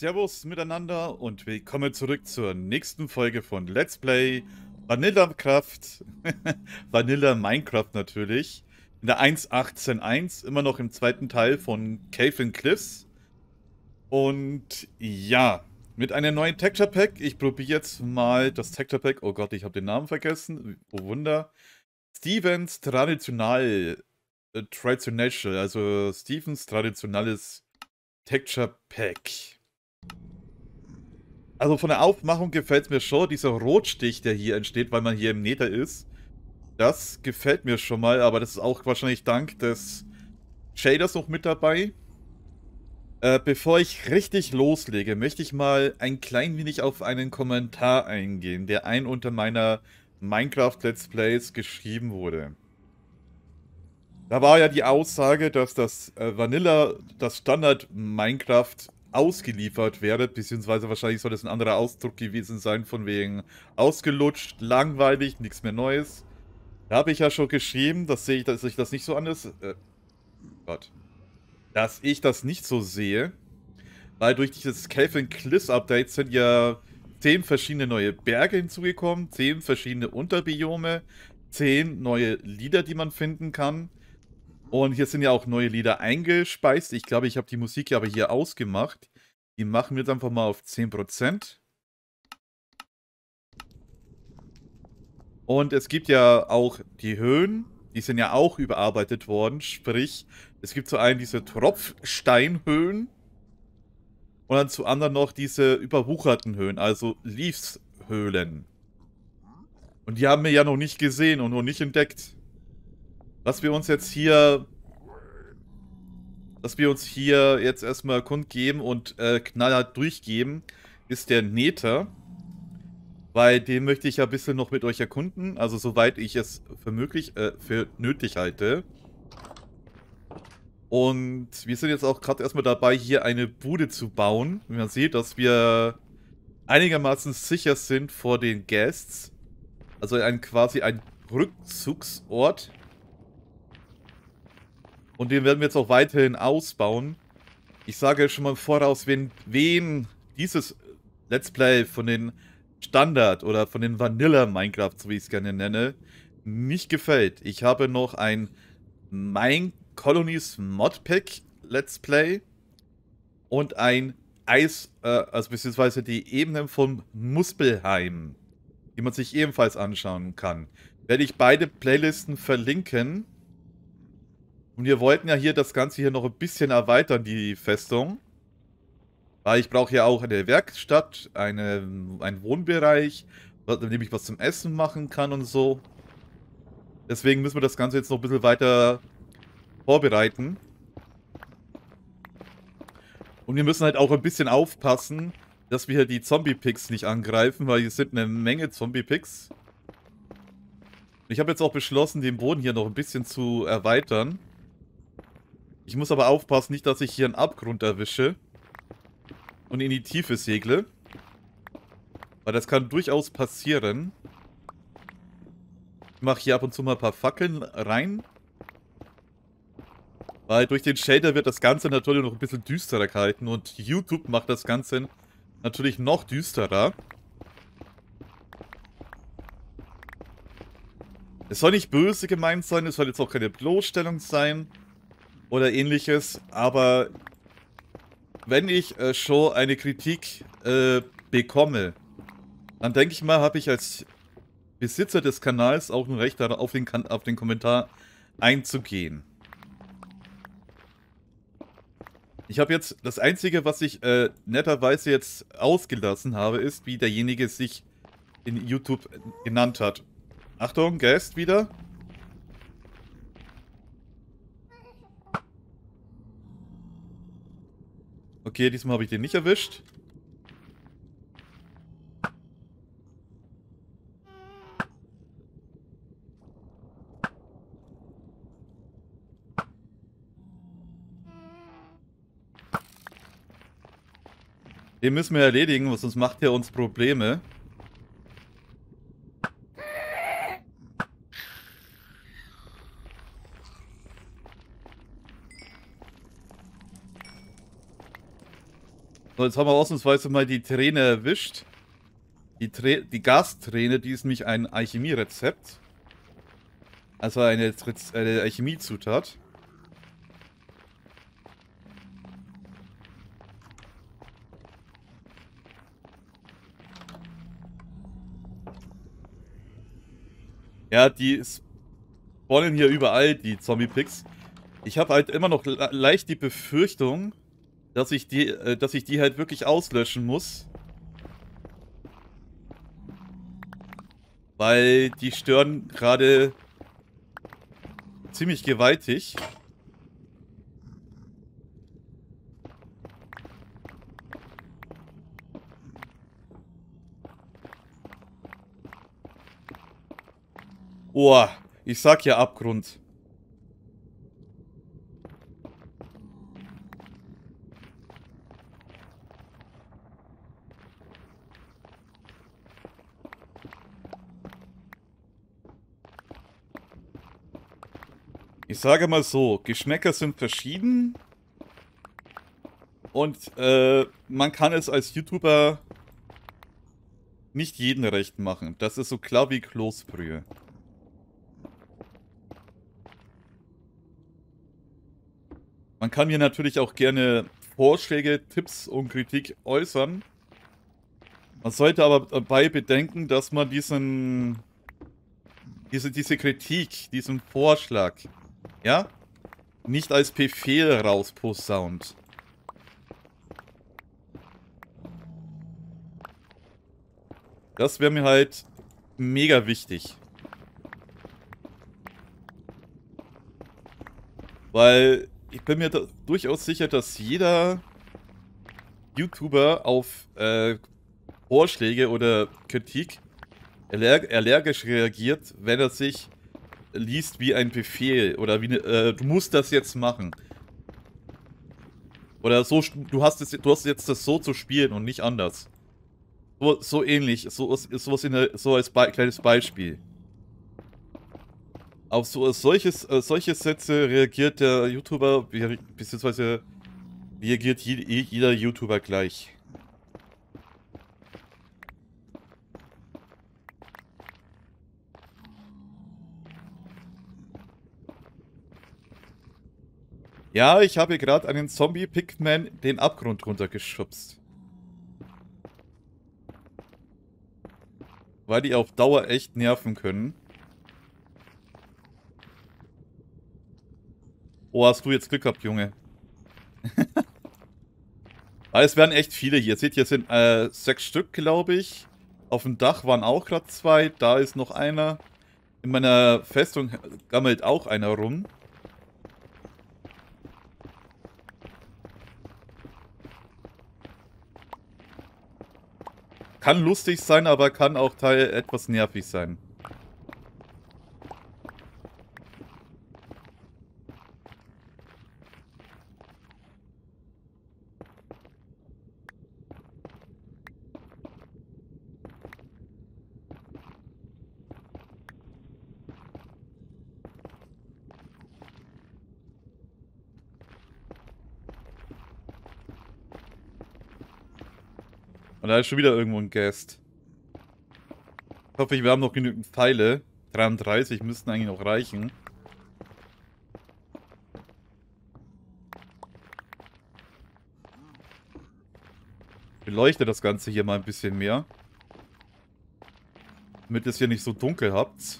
Servus miteinander und willkommen zurück zur nächsten Folge von Let's Play Vanilla Craft. Vanilla Minecraft natürlich. In der 1.18.1, immer noch im zweiten Teil von Cave and Cliffs. Und ja, mit einem neuen Texture Pack. Ich probiere jetzt mal das Texture Pack. Oh Gott, ich habe den Namen vergessen. Oh Wunder. Stevens Traditional, also Stevens traditionelles Texture Pack. Also von der Aufmachung gefällt es mir schon, dieser Rotstich, der hier entsteht, weil man hier im Nether ist. Das gefällt mir schon mal, aber das ist auch wahrscheinlich dank des Shaders noch mit dabei. Bevor ich richtig loslege, möchte ich mal ein klein wenig auf einen Kommentar eingehen, der unter meiner Minecraft Let's Plays geschrieben wurde. Da war ja die Aussage, dass das das Standard Minecraft ausgeliefert werde, beziehungsweise wahrscheinlich soll das ein anderer Ausdruck gewesen sein, von wegen ausgelutscht, langweilig, nichts mehr Neues. Da habe ich ja schon geschrieben, dass ich das nicht so anders, Gott, dass ich das nicht so sehe, weil durch dieses Cave and Cliffs Update sind ja 10 verschiedene neue Berge hinzugekommen, 10 verschiedene Unterbiome, 10 neue Lieder, die man finden kann. Und hier sind ja auch neue Lieder eingespeist. Ich glaube, ich habe die Musik aber hier ausgemacht. Die machen wir jetzt einfach mal auf 10%. Und es gibt ja auch die Höhen. Die sind ja auch überarbeitet worden. Sprich, es gibt zu einen diese Tropfsteinhöhen. Und dann zu anderen noch diese überwucherten Höhen, also Leafshöhlen. Und die haben wir ja noch nicht gesehen und noch nicht entdeckt. Was wir uns hier jetzt erstmal kundgeben und knallhart durchgeben, ist der Nether. Weil den möchte ich ja ein bisschen noch mit euch erkunden. Also soweit ich es für nötig halte. Und wir sind jetzt auch gerade erstmal dabei, hier eine Bude zu bauen. Wie man sieht, dass wir einigermaßen sicher sind vor den Guests. Also quasi ein Rückzugsort. Und den werden wir jetzt auch weiterhin ausbauen. Ich sage schon mal voraus, wen dieses Let's Play von den Standard oder von den Vanilla Minecraft, so wie ich es gerne nenne, nicht gefällt. Ich habe noch ein Colonies Modpack Let's Play und ein also beziehungsweise die Ebenen von Muspelheim, die man sich ebenfalls anschauen kann. Werde ich beide Playlisten verlinken. Und wir wollten ja hier das Ganze hier noch ein bisschen erweitern, die Festung. Weil ich brauche ja auch eine Werkstatt, einen Wohnbereich, in dem ich was zum Essen machen kann und so. Deswegen müssen wir das Ganze jetzt noch ein bisschen weiter vorbereiten. Und wir müssen halt auch ein bisschen aufpassen, dass wir hier die Zombie-Picks nicht angreifen, weil hier sind eine Menge Zombie-Picks. Ich habe jetzt auch beschlossen, den Boden hier noch ein bisschen zu erweitern. Ich muss aber aufpassen, nicht, dass ich hier einen Abgrund erwische und in die Tiefe segle. Weil das kann durchaus passieren. Ich mache hier ab und zu mal ein paar Fackeln rein. Weil durch den Shader wird das Ganze natürlich noch ein bisschen düsterer gehalten. Und YouTube macht das Ganze natürlich noch düsterer. Es soll nicht böse gemeint sein, es soll jetzt auch keine Bloßstellung sein. Oder ähnliches. Aber wenn ich schon eine Kritik bekomme, dann denke ich mal, habe ich als Besitzer des Kanals auch ein Recht darauf, auf den Kommentar einzugehen. Ich habe jetzt, das Einzige, was ich netterweise jetzt ausgelassen habe, ist, wie derjenige sich in YouTube genannt hat. Achtung, Guest wieder. Okay, diesmal habe ich den nicht erwischt. Den müssen wir erledigen, weil sonst macht er uns Probleme. So, jetzt haben wir ausnahmsweise mal die Träne erwischt. Die Gasträne, die ist nämlich ein Alchemie-Rezept. Also eine Alchemie-Zutat. Ja, die spawnen hier überall, die Zombie-Picks. Ich habe halt immer noch leicht die Befürchtung, dass ich die halt wirklich auslöschen muss. Weil die stören gerade ziemlich gewaltig. Oh, ich sag ja Abgrund. Ich sage mal so, Geschmäcker sind verschieden. Und man kann es als YouTuber nicht jedem recht machen. Das ist so klar wie Kloßbrühe. Man kann mir natürlich auch gerne Vorschläge, Tipps und Kritik äußern. Man sollte aber dabei bedenken, dass man diese Kritik, diesen Vorschlag, ja, nicht als Befehl rausposaunt. Das wäre mir halt mega wichtig. Weil ich bin mir durchaus sicher, dass jeder YouTuber auf Vorschläge oder Kritik allergisch reagiert, wenn er sich liest wie ein Befehl oder wie du musst das jetzt machen. Oder so, du hast jetzt das so zu spielen und nicht anders. So ähnlich, so als kleines Beispiel. Auf solche Sätze reagiert der YouTuber, beziehungsweise reagiert jeder YouTuber gleich. Ja, ich habe gerade einen Zombie-Pigman den Abgrund runtergeschubst. Weil die auf Dauer echt nerven können. Oh, hast du jetzt Glück gehabt, Junge. Aber es werden echt viele hier. Seht ihr, es sind 6 Stück, glaube ich. Auf dem Dach waren auch gerade 2. Da ist noch einer. In meiner Festung gammelt auch einer rum. Kann lustig sein, aber kann auch etwas nervig sein. Und da ist schon wieder irgendwo ein Guest. Ich hoffe, wir haben noch genügend Pfeile. 33 müssten eigentlich noch reichen. Beleuchte das Ganze hier mal ein bisschen mehr. Damit ihr es hier nicht so dunkel habt.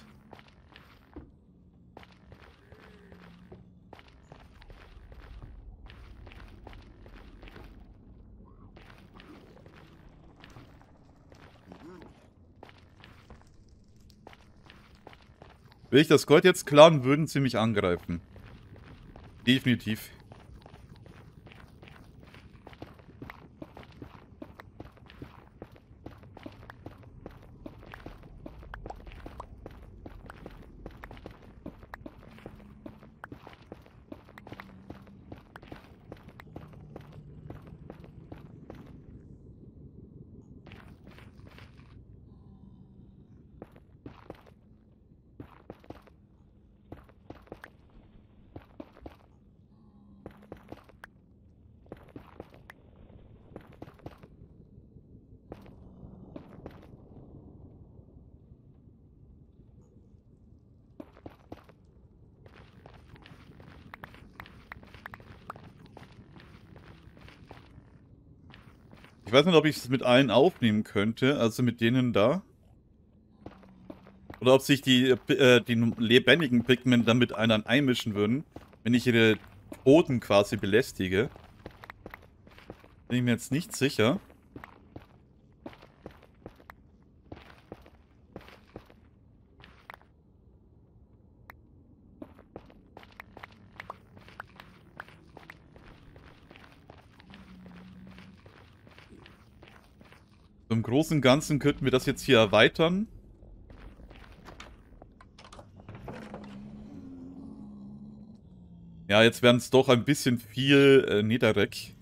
Will ich das Gold jetzt klauen, würden sie mich angreifen. Definitiv. weiß nicht, ob ich es mit allen aufnehmen könnte, also mit denen da. Oder ob sich die lebendigen Pigmen dann mit anderen einmischen würden, wenn ich ihre Toten quasi belästige. Bin ich mir jetzt nicht sicher. So im Großen und Ganzen könnten wir das jetzt hier erweitern. Ja, jetzt werden es doch ein bisschen viel Netherrack.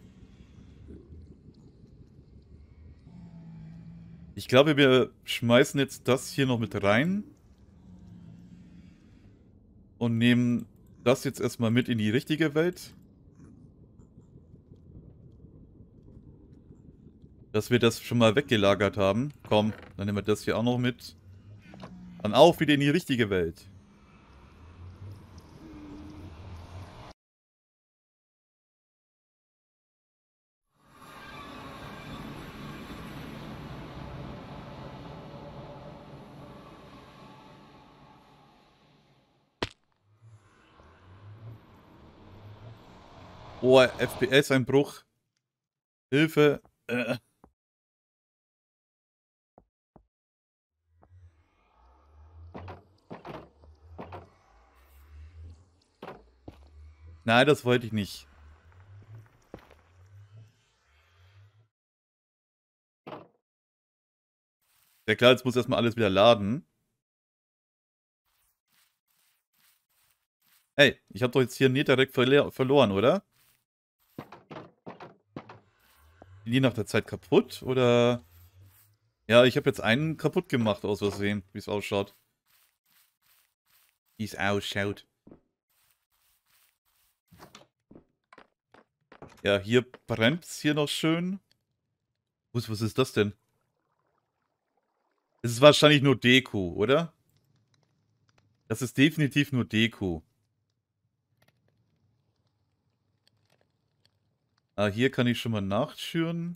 Ich glaube, wir schmeißen jetzt das hier noch mit rein. Und nehmen das jetzt erstmal mit in die richtige Welt. Dass wir das schon mal weggelagert haben. Komm, dann nehmen wir das hier auch noch mit. Dann auch wieder in die richtige Welt. Oh, FPS-Einbruch. Hilfe. Nein, das wollte ich nicht. Ja klar, jetzt muss erstmal alles wieder laden. Hey, ich habe doch jetzt hier Netherrack verloren, oder? Sind die nach der Zeit kaputt? Oder... Ja, ich habe jetzt einen kaputt gemacht, aus Versehen, wie es ausschaut. Wie es ausschaut. Ja, hier brennt es hier noch schön. Was ist das denn? Es ist wahrscheinlich nur Deko, oder? Das ist definitiv nur Deko. Ah, hier kann ich schon mal nachschüren.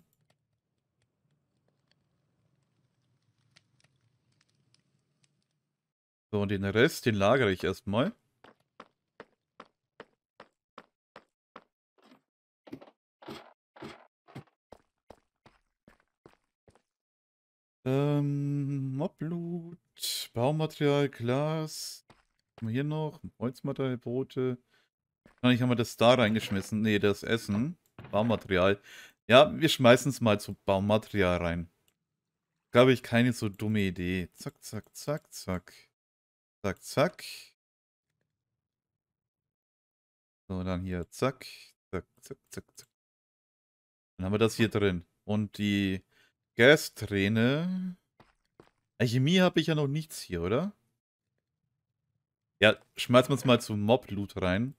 So, und den Rest, den lagere ich erstmal. Mobblut, Baumaterial, Glas. Was haben wir hier noch? Holzmaterial, Brote. Wahrscheinlich haben wir das da reingeschmissen. Nee, das Essen. Baumaterial. Ja, wir schmeißen es mal zu Baumaterial rein. Glaube ich, keine so dumme Idee. Zack, zack, zack, zack. Zack, zack. So, dann hier, zack. Zack, zack, zack, zack. Dann haben wir das hier drin. Und die Gasträne. Chemie habe ich ja noch nichts hier, oder? Ja, schmeißen wir uns mal zu Mob-Loot rein.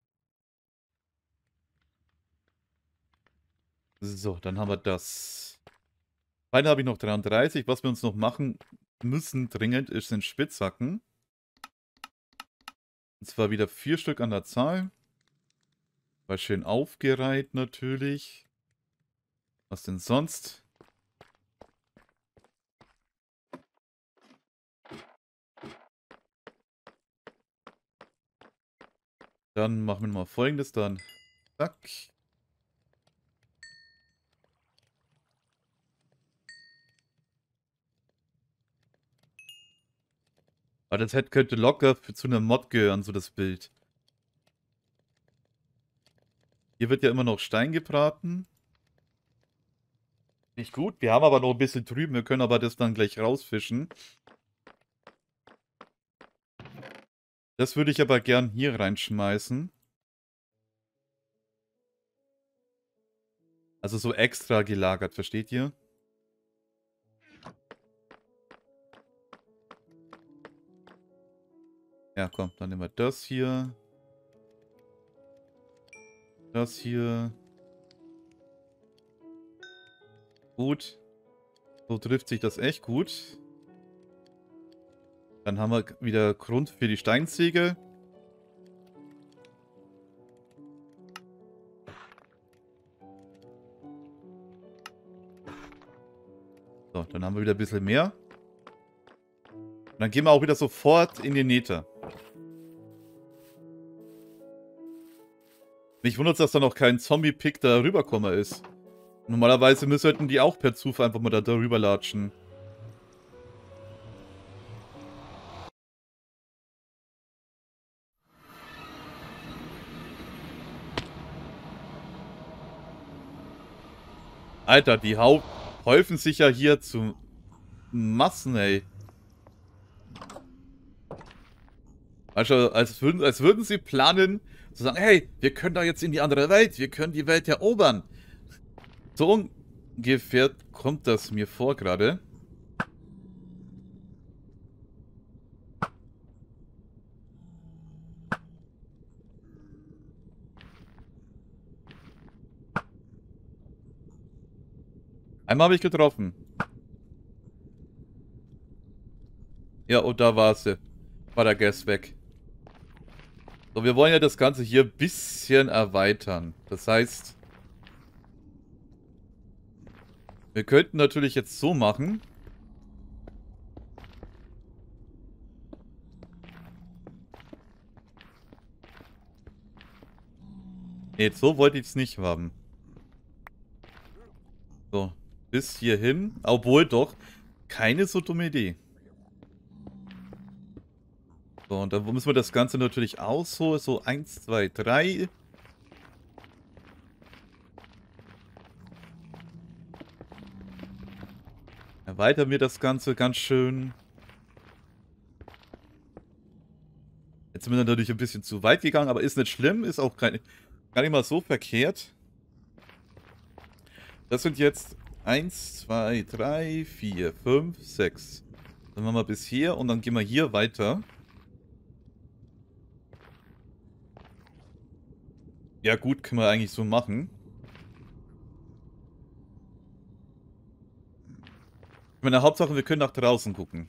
So, dann haben wir das. Beide habe ich noch 33. Was wir uns noch machen müssen dringend ist den Spitzhacken. Und zwar wieder 4 Stück an der Zahl. War schön aufgereiht natürlich. Was denn sonst? Dann machen wir mal Folgendes dann. Zack. Aber das könnte locker zu einer Mod gehören, so das Bild. Hier wird ja immer noch Stein gebraten. Nicht gut. Wir haben aber noch ein bisschen drüben. Wir können aber das dann gleich rausfischen. Das würde ich aber gern hier reinschmeißen. Also so extra gelagert, versteht ihr? Ja, komm, dann nehmen wir das hier. Das hier. Gut. So trifft sich das echt gut. Dann haben wir wieder Grund für die Steinsäge. So, dann haben wir wieder ein bisschen mehr. Und dann gehen wir auch wieder sofort in den Nether. Mich wundert es, dass da noch kein Zombie-Pick da rüberkommen ist. Normalerweise müssten die auch per Zufall einfach mal da drüber latschen. Alter, die häufen sich ja hier zu Massen, ey. Also, als würden sie planen, zu sagen, hey, wir können da jetzt in die andere Welt, wir können die Welt erobern. So ungefähr kommt das mir vor gerade. Einmal habe ich getroffen. Ja, und da war sie. War der Gas weg. So, wir wollen ja das Ganze hier ein bisschen erweitern. Das heißt, wir könnten natürlich jetzt so machen. Nee, so wollte ich es nicht haben. So, bis hierhin. Obwohl doch, keine so dumme Idee. So, und dann müssen wir das Ganze natürlich ausholen. So 1, 2, 3. Erweitern wir das Ganze ganz schön. Jetzt sind wir natürlich ein bisschen zu weit gegangen, aber ist nicht schlimm. Ist auch gar nicht mal so verkehrt. Das sind jetzt 1, 2, 3, 4, 5, 6. Dann machen wir bis hier und dann gehen wir hier weiter. Ja gut, können wir eigentlich so machen. Ich meine, Hauptsache, wir können nach draußen gucken.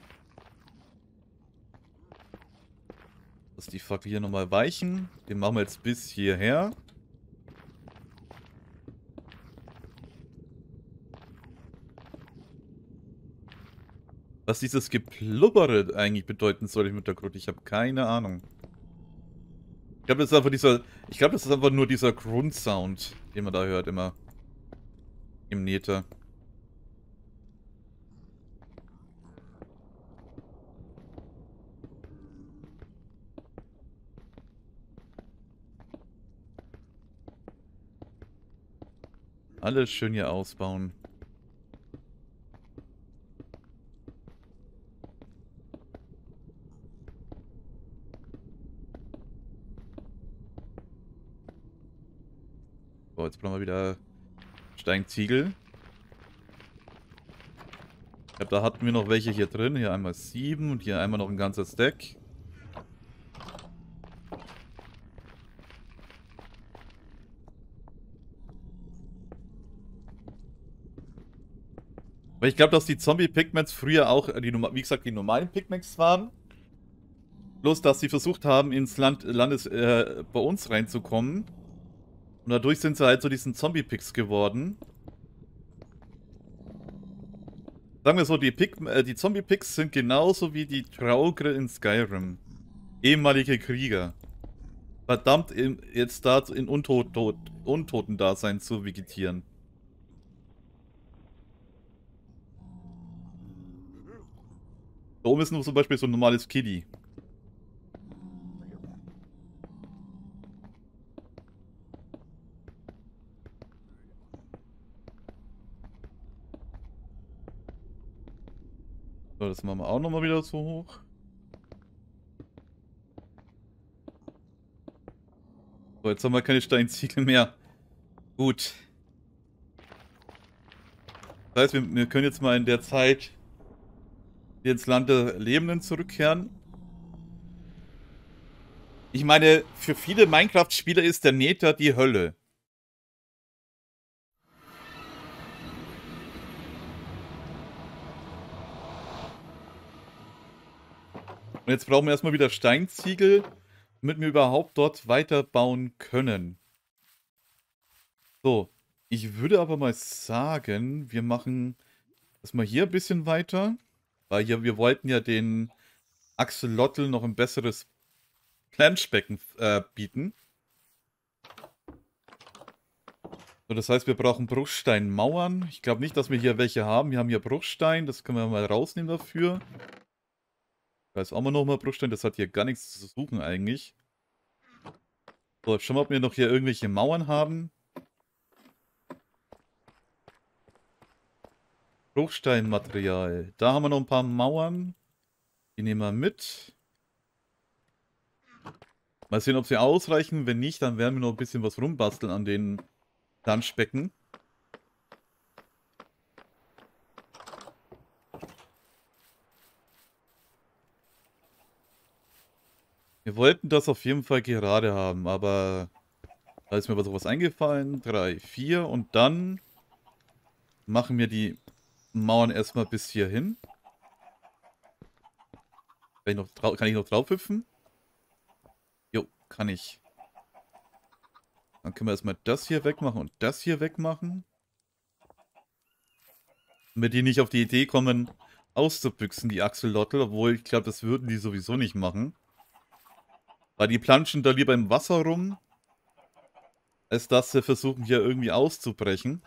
Lass die Fackel hier nochmal weichen. Den machen wir jetzt bis hierher. Was dieses Geplubbere eigentlich bedeuten soll im Hintergrund, ich habe keine Ahnung. Ich glaube, das ist einfach das ist einfach nur dieser Grundsound, den man da hört immer. Im Nether. Alles schön hier ausbauen. So, jetzt brauchen wir wieder Steinziegel. Ich glaube, da hatten wir noch welche hier drin. Hier einmal 7 und hier einmal noch ein ganzer Stack. Weil ich glaube, dass die Zombie-Pigments früher auch, wie gesagt, die normalen Pigments waren. Bloß, dass sie versucht haben, ins bei uns reinzukommen. Und dadurch sind sie halt so diesen Zombie-Pigs geworden. Sagen wir so, die Zombie-Pigs sind genauso wie die Draugr in Skyrim. Ehemalige Krieger. Verdammt, jetzt da in Untoten-Dasein zu vegetieren. Da oben ist nur zum Beispiel so ein normales Kiddie. So, das machen wir auch nochmal wieder so hoch. So, jetzt haben wir keine Steinziegel mehr. Gut. Das heißt, wir können jetzt mal in der Zeit ins Land der Lebenden zurückkehren. Ich meine, für viele Minecraft-Spieler ist der Nether die Hölle. Und jetzt brauchen wir erstmal wieder Steinziegel, damit wir überhaupt dort weiterbauen können. So, ich würde aber mal sagen, wir machen Erstmal hier ein bisschen weiter. Weil hier, wir wollten ja den Axolotl noch ein besseres Planschbecken bieten. So, das heißt, wir brauchen Bruchsteinmauern. Ich glaube nicht, dass wir hier welche haben. Wir haben hier Bruchstein, das können wir mal rausnehmen dafür. Da ist auch mal nochmal Bruchstein, das hat hier gar nichts zu suchen eigentlich. So, jetzt schauen wir, ob wir noch hier irgendwelche Mauern haben. Bruchsteinmaterial. Da haben wir noch ein paar Mauern. Die nehmen wir mit. Mal sehen, ob sie ausreichen. Wenn nicht, dann werden wir noch ein bisschen was rumbasteln an den Planschbecken. Wir wollten das auf jeden Fall gerade haben, aber da ist mir sowas eingefallen. 3, 4 und dann machen wir die Mauern erstmal bis hierhin. Kann ich noch drauf hüpfen? Jo, kann ich. Dann können wir erstmal das hier wegmachen und das hier wegmachen. Damit die nicht auf die Idee kommen, auszubüchsen, die Axolotl. Obwohl, ich glaube, das würden die sowieso nicht machen. Weil die planschen da lieber im Wasser rum, als dass sie versuchen, hier irgendwie auszubrechen.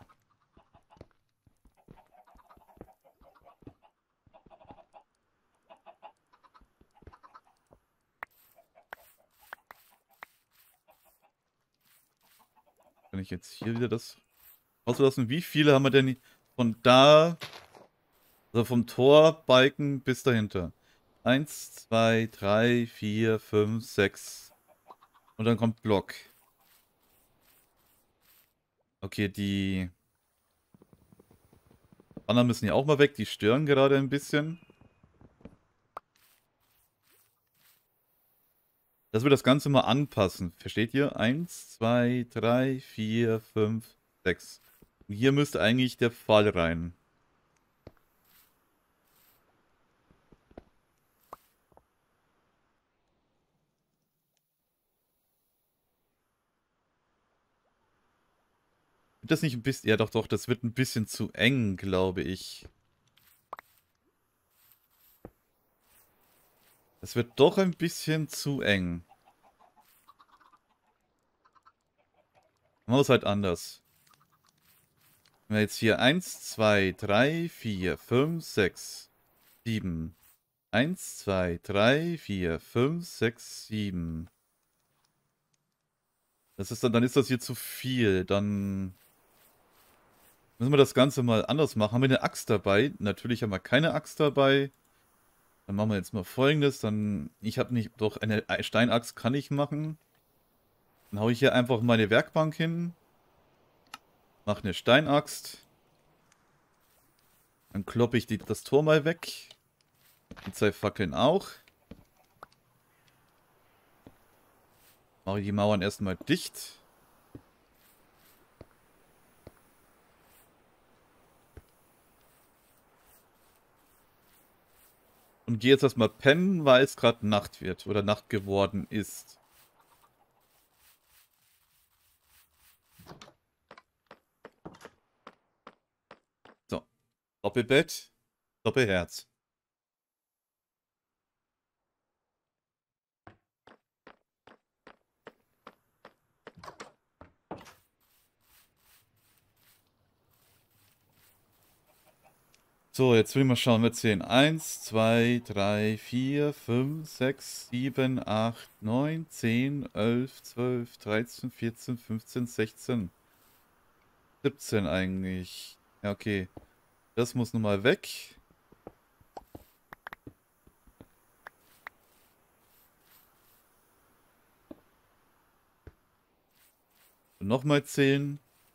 Kann ich jetzt hier wieder das auslassen? Wie viele haben wir denn von da, also vom Torbalken bis dahinter? 1, 2, 3, 4, 5, 6. Und dann kommt Block. Okay, die anderen müssen ja auch mal weg. Die stören gerade ein bisschen. Dass wir das Ganze mal anpassen. Versteht ihr? 1, 2, 3, 4, 5, 6. Und hier müsste eigentlich der Pfahl rein. Wird das nicht ein bisschen... Ja, doch, doch. Das wird ein bisschen zu eng, glaube ich. Das wird doch ein bisschen zu eng. Machen wir es halt anders. Wenn wir jetzt hier 1, 2, 3, 4, 5, 6, 7. 1, 2, 3, 4, 5, 6, 7. Das ist dann ist das hier zu viel. Dann müssen wir das Ganze mal anders machen. Haben wir eine Axt dabei? Natürlich haben wir keine Axt dabei. Dann machen wir jetzt mal Folgendes. Ich habe nicht, doch eine Steinaxt kann ich machen. Dann haue ich hier einfach meine Werkbank hin. Mache eine Steinaxt. Dann kloppe ich das Tor mal weg. Die 2 Fackeln auch. Mache die Mauern erstmal dicht. Und gehe jetzt erstmal pennen, weil es gerade Nacht wird oder Nacht geworden ist. So. Doppelbett, Doppelherz. So, jetzt will ich mal schauen. Wir zählen 1, 2, 3, 4, 5, 6, 7, 8, 9, 10, 11, 12, 13, 14, 15, 16. 17 eigentlich. Ja, okay. Das muss nun mal weg. Und nochmal zählen.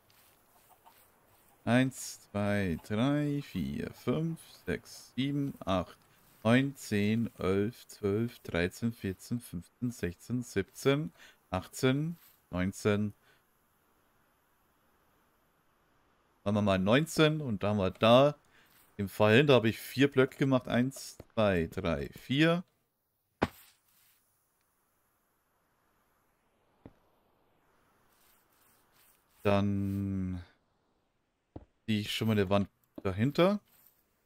1, 2, 3, 4, 5, 6, 7, 8, 9, 10, 11, 12, 13, 14, 15, 16, 17, 18, 19. Machen wir mal 19 und da haben wir da im Fall, da habe ich 4 Blöcke gemacht. 1, 2, 3, 4. Dann ziehe ich schon mal eine Wand dahinter.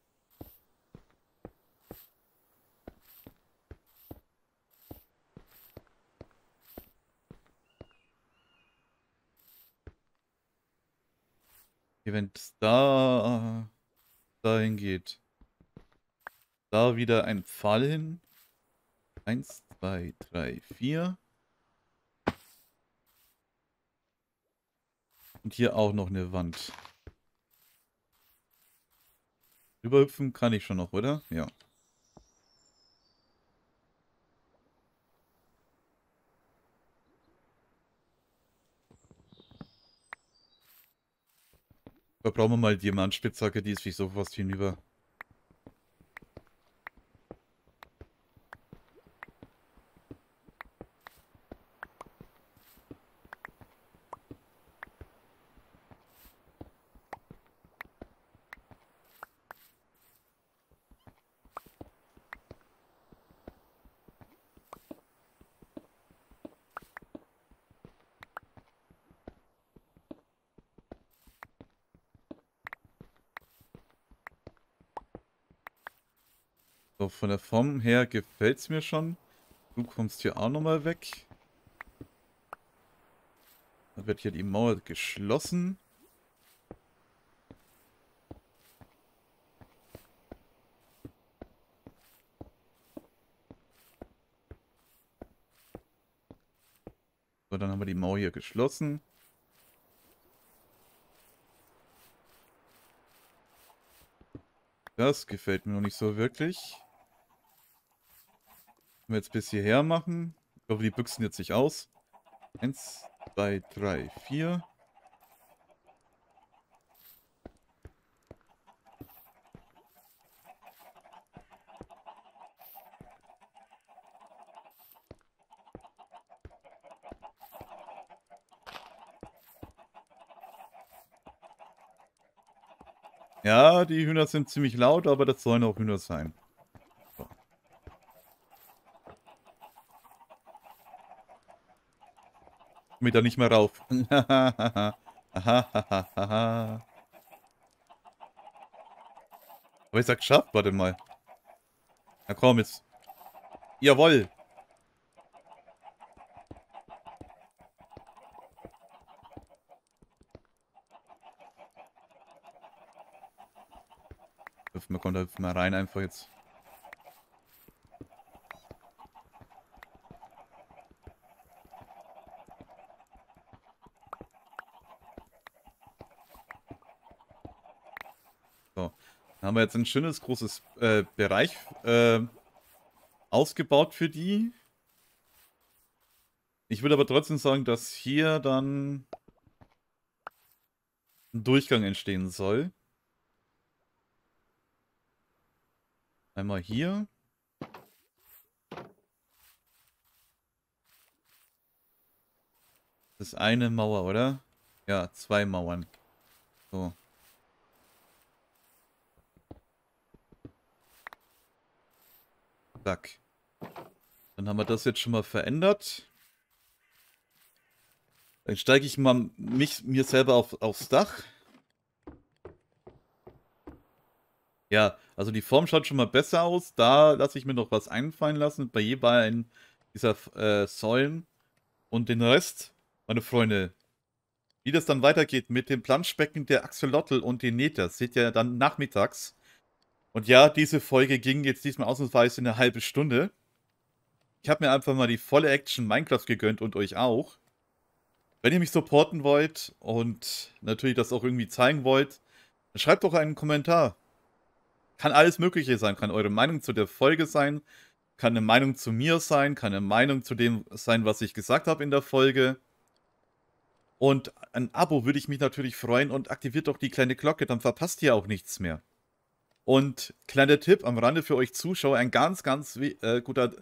Wenn es da dahin geht. Da wieder ein Pfahl hin. 1, 2, 3, 4. Und hier auch noch eine Wand. Rüberhüpfen kann ich schon noch, oder? Ja. Da brauchen wir mal Diamantspitzhacke, die ist wie so fast hinüber. So, von der Form her gefällt es mir schon. Du kommst hier auch nochmal weg. Dann wird hier die Mauer geschlossen. So, dann haben wir die Mauer hier geschlossen. Das gefällt mir noch nicht so wirklich. Wenn wir jetzt bis hierher machen. Ich hoffe, die büchsen jetzt nicht aus. 1, 2, 3, 4. Ja, die Hühner sind ziemlich laut, aber das sollen auch Hühner sein. So. Komm ich da nicht mehr rauf. Aber ich sag geschafft, warte mal. Na komm jetzt. Jawohl. Hüpfen wir rein einfach jetzt. So. Dann haben wir jetzt ein schönes, großes Bereich ausgebaut für die. Ich würde aber trotzdem sagen, dass hier dann ein Durchgang entstehen soll. Einmal hier. Das ist eine Mauer, oder? Ja, 2 Mauern. So. Zack. Dann haben wir das jetzt schon mal verändert. Dann steige ich mal mir selber aufs Dach. Ja, also die Form schaut schon mal besser aus. Da lasse ich mir noch was einfallen lassen bei jeweils dieser Säulen. Und den Rest, meine Freunde, wie das dann weitergeht mit dem Planschbecken der Axolotl und den Nether, seht ihr dann nachmittags. Und ja, diese Folge ging jetzt diesmal ausnahmsweise eine halbe Stunde. Ich habe mir einfach mal die volle Action Minecraft gegönnt und euch auch. Wenn ihr mich supporten wollt und natürlich das auch irgendwie zeigen wollt, dann schreibt doch einen Kommentar. Kann alles Mögliche sein. Kann eure Meinung zu der Folge sein. Kann eine Meinung zu mir sein. Kann eine Meinung zu dem sein, was ich gesagt habe in der Folge. Und ein Abo würde ich mich natürlich freuen. Und aktiviert doch die kleine Glocke. Dann verpasst ihr auch nichts mehr. Und kleiner Tipp am Rande für euch Zuschauer. Ein ganz, ganz guter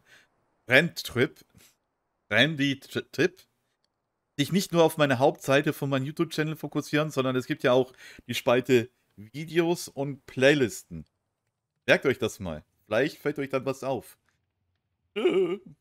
Randy-Tipp. Sich nicht nur auf meine Hauptseite von meinem YouTube-Channel fokussieren, sondern es gibt ja auch die Spalte Videos und Playlisten. Merkt euch das mal. Vielleicht fällt euch dann was auf. Tschüss.